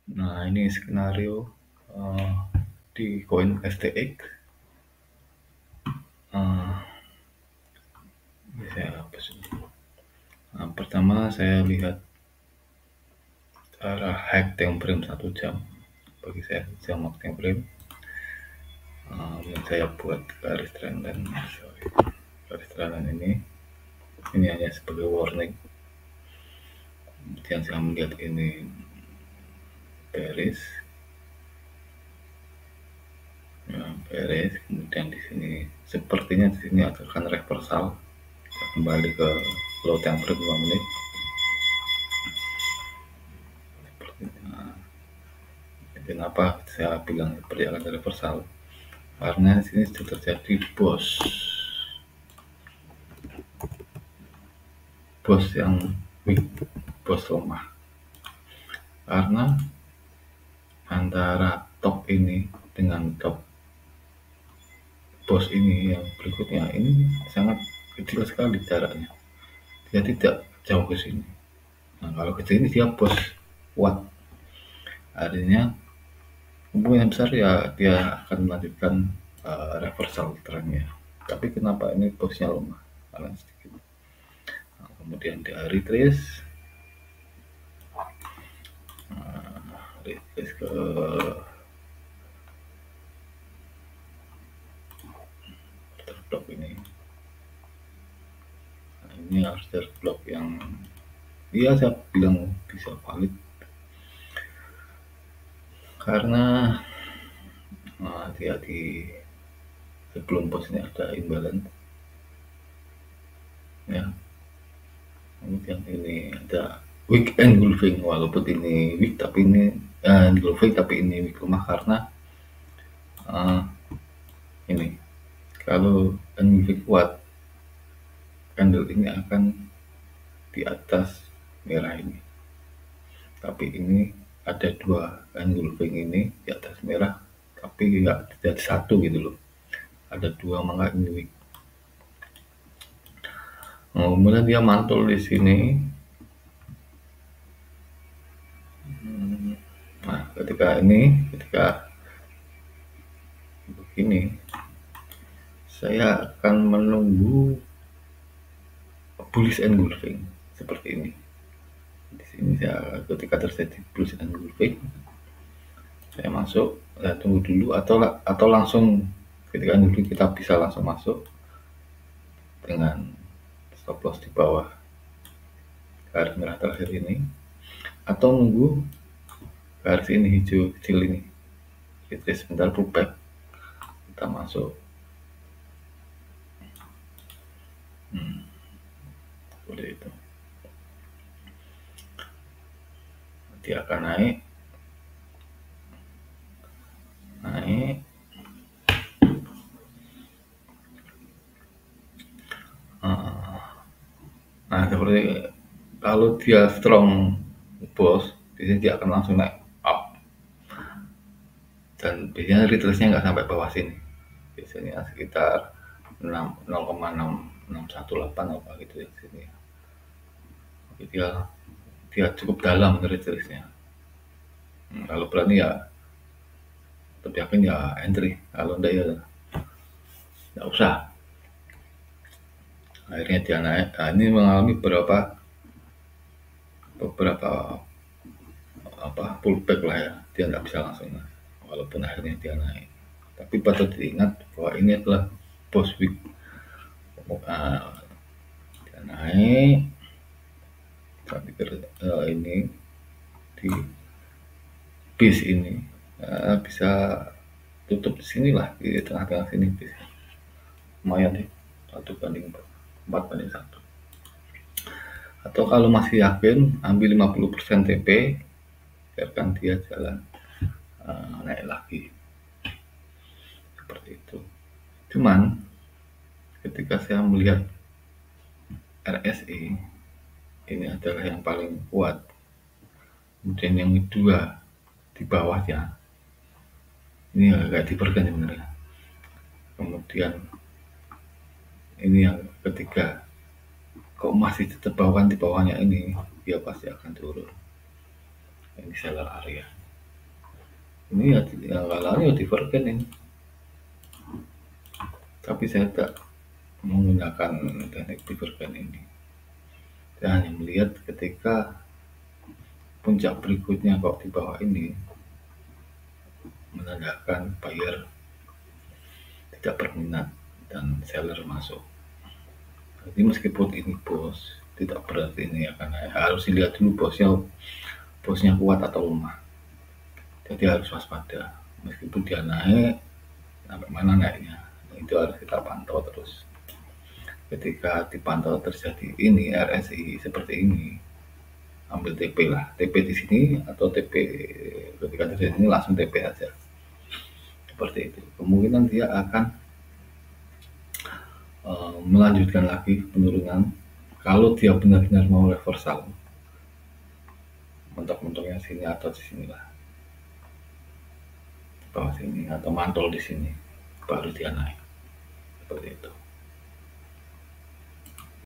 Nah, ini skenario uh, di koin STX. Saya hapus ini. Nah, pertama saya lihat cara hack time frame 1 jam. Bagi saya jam time frame. Saya buat garis trendline. Garis trendline ini hanya sebagai warning. Kemudian saya melihat ini bearish, bearish. Kemudian di sini sepertinya di sini akan reversal, kembali ke low time frame 5 menit. Kenapa saya bilang seperti akan reversal? Karena di sini sudah terjadi bos yang weak, bos lemah. Karena antara top ini dengan top bos ini yang berikutnya ini sangat kecil sekali jaraknya. Dia tidak jauh ke sini. Nah, kalau ke sini dia bos kuat. Artinya kemungkinan besar ya dia akan melanjutkan reversal trennya. Tapi kenapa ini bosnya lemah? Karena sedikit. Nah, kemudian di retrace ke blok ini. Nah, ini harus blok yang dia saya bilang bisa valid karena dia di sebelum pos ini ada imbalance ya. Kemudian ini ada weak engulfing, walaupun ini weak tapi ini engulfing tapi ini weak lemah karena ini kalau engulfing kuat candle ini akan di atas merah ini, tapi ini ada dua engulfing ini di atas merah tapi nggak jadi satu gitu loh, ada dua, maka ini weak. Kemudian dia mantul di sini. Nah, ketika begini, saya akan menunggu bullish engulfing seperti ini. Di sini saya ketika terjadi bullish engulfing, saya masuk, saya tunggu dulu atau langsung ketika engulfing kita bisa langsung masuk dengan stop loss di bawah garis merah terakhir ini, atau nunggu garis ini hijau kecil ini, kita sebentar pullback, kita masuk. Seperti itu. Dia akan naik. Nah, seperti kalau dia strong bos, biasanya dia akan langsung naik up. Dan biasanya retrace-nya nggak sampai bawah sini. Biasanya sekitar 0,618 apa gitu ya sini. Jadi dia cukup dalam retrace-nya. Kalau berani ya tetap yakin ya entry, kalau enggak ya nggak usah. Akhirnya dia naik. Nah, ini mengalami beberapa pullback lah ya, dia nggak bisa langsung naik, walaupun akhirnya dia naik. Tapi patut diingat bahwa ini adalah bos week. Dia naik, saya pikir ini di base ini bisa tutup di sini lah, di tengah-tengah sini base. Lumayan deh, 1/4 atau kalau masih yakin ambil 50% TP, biarkan dia jalan naik lagi seperti itu. Cuman ketika saya melihat RSI ini adalah yang paling kuat, kemudian yang kedua di bawahnya ini agak divergen sebenarnya, kemudian ini yang ketiga kok masih tetap bawaan di bawahnya, ini dia pasti akan turun. Ini seller area. Ini ya yang lain ya divergen ini, tapi saya tak menggunakan teknik divergen ini. Saya hanya melihat ketika puncak berikutnya kok di bawah ini menandakan buyer tidak berminat dan seller masuk. Jadi meskipun ini bos, tidak berarti ini akan naik. Harus dilihat dulu bosnya kuat atau lemah. Jadi harus waspada. Meskipun dia naik, sampai mana naiknya, itu harus kita pantau terus. Ketika dipantau terjadi ini RSI seperti ini, ambil TP lah, TP di sini atau TP ketika terjadi ini langsung TP aja. Seperti itu. Kemungkinan dia akan melanjutkan lagi penurunan kalau dia benar-benar mau reversal, mentok-mentoknya sini atau di sini lah, bawah sini atau mantul di sini, baru dia naik seperti itu.